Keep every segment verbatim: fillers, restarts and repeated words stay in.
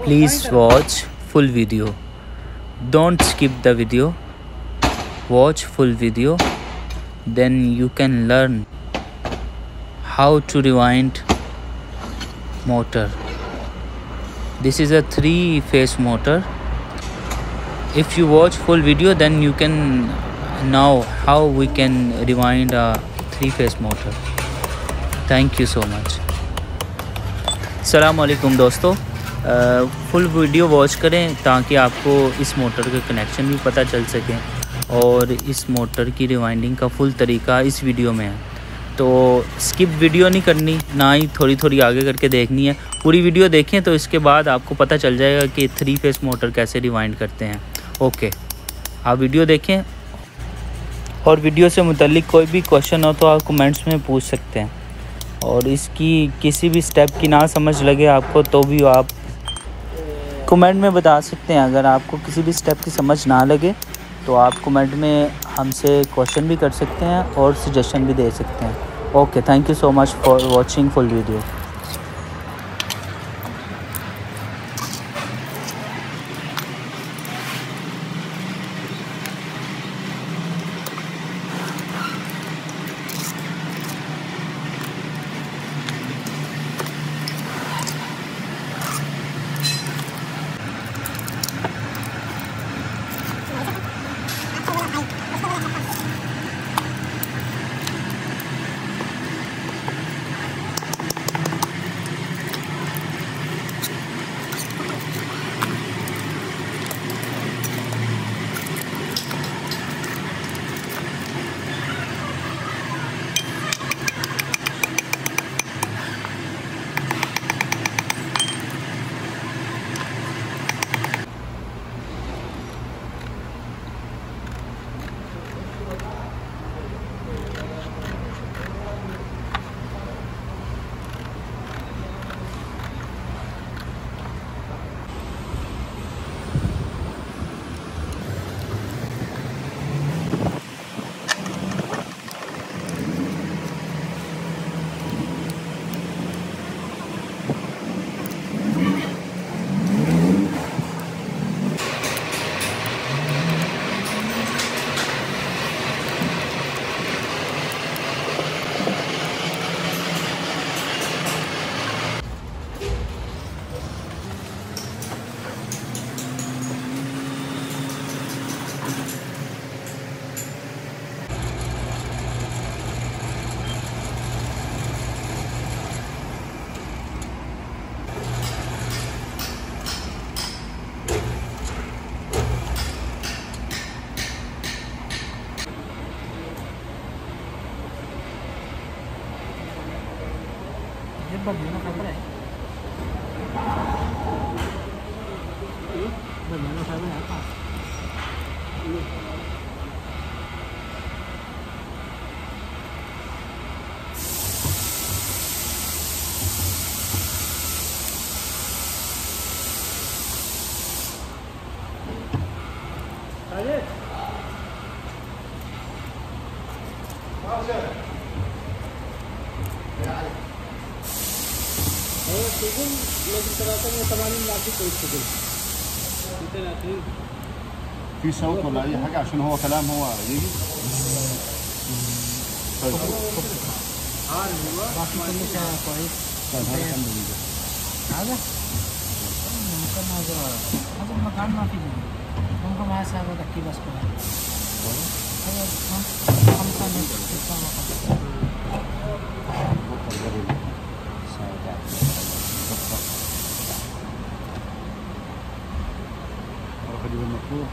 Please watch full video. Don't skip the video. Watch full video. Then you can learn how to rewind motor. This is a three phase motor. If you watch full video, then you can know how we can rewind a three phase motor. Thank you so much. अस्सलाम वालेकुम दोस्तों, full video watch करें ताकि आपको इस motor के connection भी पता चल सके और इस मोटर की रिवाइंडिंग का फुल तरीका इस वीडियो में है। तो स्किप वीडियो नहीं करनी, ना ही थोड़ी थोड़ी आगे करके देखनी है। पूरी वीडियो देखें तो इसके बाद आपको पता चल जाएगा कि थ्री फेस मोटर कैसे रिवाइंड करते हैं। ओके, आप वीडियो देखें और वीडियो से मुतल्लिक कोई भी क्वेश्चन हो तो आप कमेंट्स में पूछ सकते हैं। और इसकी किसी भी स्टेप की ना समझ लगे आपको तो भी आप कमेंट में बता सकते हैं। अगर आपको किसी भी स्टेप की समझ ना लगे तो आप कमेंट में हमसे क्वेश्चन भी कर सकते हैं और सजेशन भी दे सकते हैं। Okay, thank you so much for watching full video. Bagaimana kabar ya? Bagaimana kabar apa? Ayo. سجن لازم ثلاثين وثمانين لاعبين في السجن. ثلاثين. في صوت ولا أي حاجة عشان هو كلام هو يجي؟ طيب. عارف هو. باقي كل شيء كويس. طيب هذا الحمد لله. هذا؟ ممكن هذا هذا المكان ما فيه. ممكن ما سابق أكيد بس كله. هذا هم هم كانوا يسمعوا. خليه المفتوح.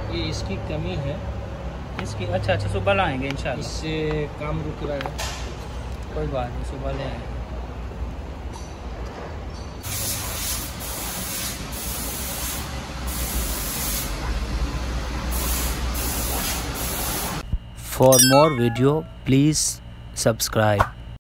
ये इसकी कमी है, इसकी अच्छा अच्छा सुबह लाएंगे इंशाल्लाह। इससे काम रुक रहा है। कोई बात नहीं, सुबह ले आएंगे। For more video, please subscribe.